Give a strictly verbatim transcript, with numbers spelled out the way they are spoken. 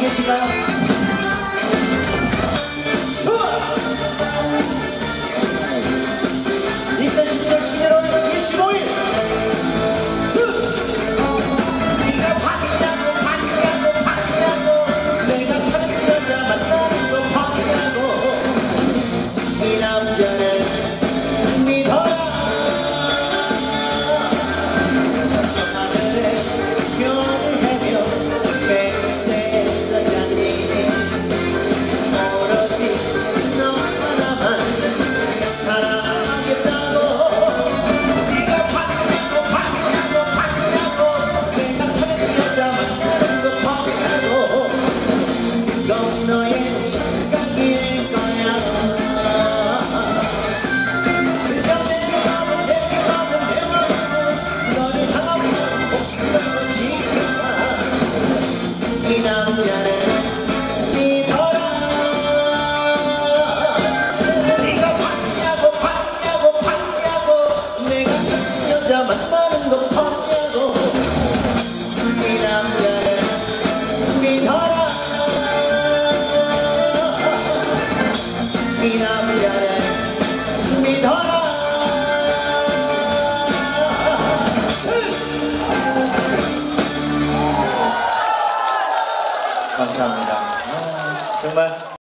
계신가요? 이천십칠 십일월 이십오일 네가 봤냐고 봤냐고 봤냐고 내가 다른 여자 만나는 거 봤냐고 이 남자를 믿어라 하늘에 별을 해며 백세에서 달리니 오로지 너 하나만 사랑하겠다고 네가 봤냐고 봤냐고 봤냐고 내가 다른 여자 만나는 거 봤냐고 넌 너의 착각일 거야 진짜 내 마음은 내 마음은 내 마음은 너를 향하고 목숨을 지켜라 이 남자를 믿어라 네가 봤냐고 봤냐고 봤냐고 내가 그 여자 만나는 거 봤냐고 이 남자를 믿어라 이 남자를 믿어라 감사합니다. 아, 정말